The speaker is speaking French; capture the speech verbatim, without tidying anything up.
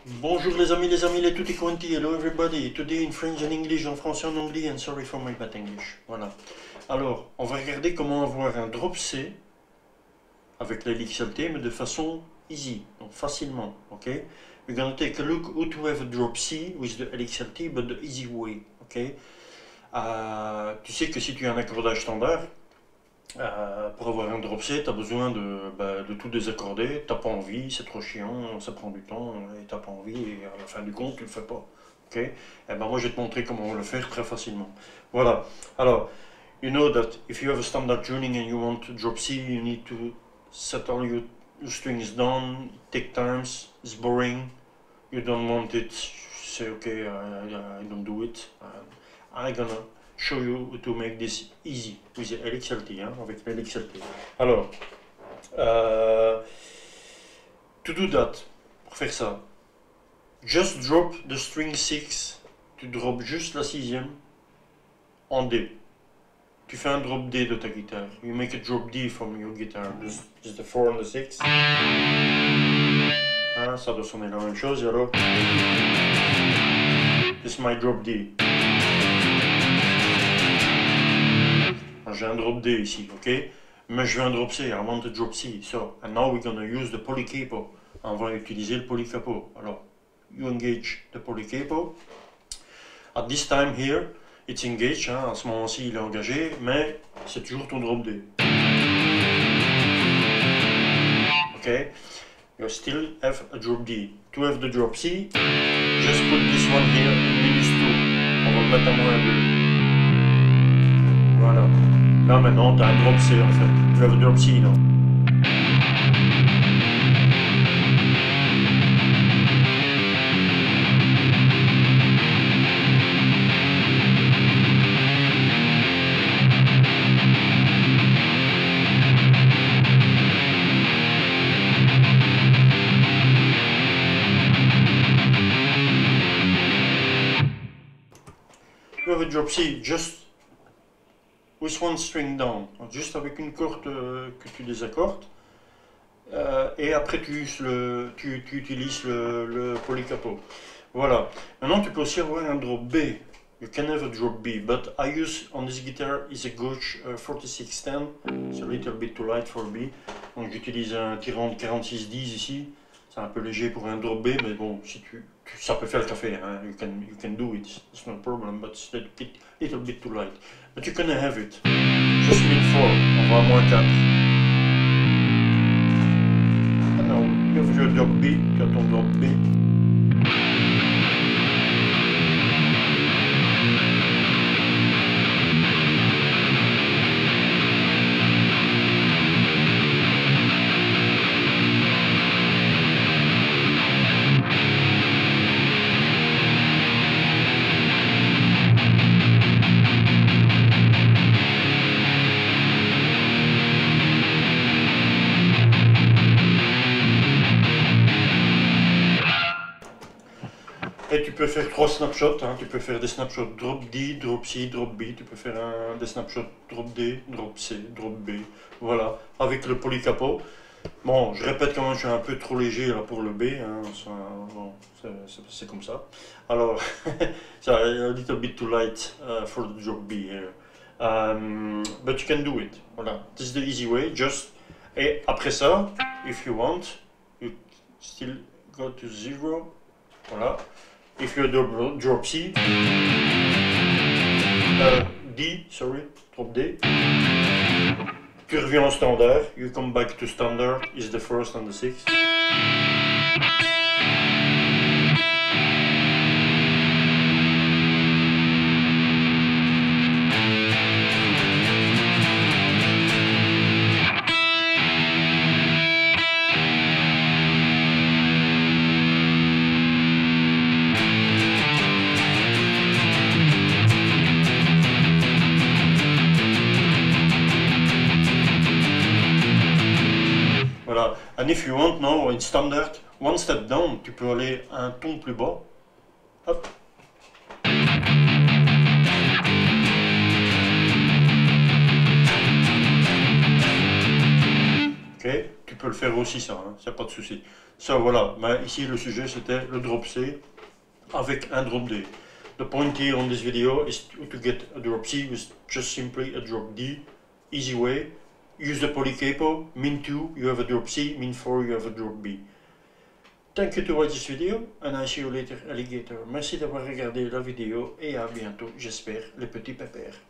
Bonjour les amis, les amis, les tutti quanti, hello everybody, today in French and English, en français, en anglais, and sorry for my bad English. Voilà. Alors, on va regarder comment avoir un drop C avec l'X L T, mais de façon easy, donc facilement, ok? We're gonna take a look how to have a drop C with the L X L T, but the easy way, ok? Euh, tu sais que si tu as un accordage standard, Euh, pour avoir un drop C, tu as besoin de, bah, de tout désaccorder, t'as pas envie, c'est trop chiant, ça prend du temps, et t'as pas envie, et à la fin du compte, tu le fais pas. Ok? Et ben moi, je vais te montrer comment le faire très facilement. Voilà. Alors, you know that if you have a standard tuning and you want to drop C, you need to set all your, your strings down, it takes time, it's boring, you don't want it, say okay, I, I don't do it. I'm gonna show you to make this easy with the L X L T, hein, avec l'L X L T. Alors, euh, to do that, pour faire ça, just drop the string six, tu drops juste la sixième en D. Tu fais un drop D de ta guitare. You make a drop D from your guitar. Just, just the four and the six. Hein, ça doit sonner la même chose, alors. This is my drop D. J'ai un drop D ici, ok? Mais je veux un drop C, I want a drop C. So, and now we're gonna use the polycapo. On va utiliser le polycapo. Alors, you engage the polycapo. At this time here, it's engaged, hein, à ce moment-ci il est engagé, mais c'est toujours ton drop D. Ok? You still have a drop D. To have the drop C, just put this one here in minus two. On va le mettre à moins deux. Voilà. Là maintenant tu as un drop C en fait. Tu as un drop C là. Tu as un drop C just with one string down, juste avec une corde euh, que tu désaccordes, euh, et après tu, le, tu, tu utilises le, le polycapo. Voilà. Maintenant tu peux aussi avoir un drop B. You can have a drop B, but I use on this guitar is a Gauge uh, forty-six ten. It's a little bit too light for B. Donc j'utilise un tirant de quarante-six dix ici. C'est un peu léger pour un drop B, mais bon, si tu, tu ça peut faire le café. Hein. You can you can do it. It's no problem, but it's a little bit, little bit too light. But you can have it. Just min four. On va à moins quatre. And now you have your drop B. Tu as ton drop B. Et tu peux faire trois snapshots, hein. Tu peux faire des snapshots drop D, drop C, drop B, tu peux faire un, des snapshots drop D, drop C, drop B, voilà, avec le polycapo. Bon, je répète quand même, je suis un peu trop léger là pour le B, hein. Bon, c'est comme ça. Alors, c'est a little bit too light uh, for the drop B here. Um, but you can do it, voilà, this is the easy way, just, et après ça, if you want, you still go to zero, voilà. If you drop, drop C, uh, D, sorry, drop D, tu reviens au standard, you come back to standard, is the first and the sixth. Voilà. And if you want now in standard, one step down, tu peux aller un ton plus bas. Hop. Ok. Tu peux le faire aussi ça, hein, ça pas de souci. Ça voilà, mais ici le sujet c'était le drop C avec un drop D. The point here on this video is to get a drop C with just simply a drop D, easy way. Use the polycapo, min two you have a drop C, min four you have a drop B. Thank you to watch this video and I see you later alligator. Merci d'avoir regardé la vidéo et à bientôt, j'espère, les petits pépères.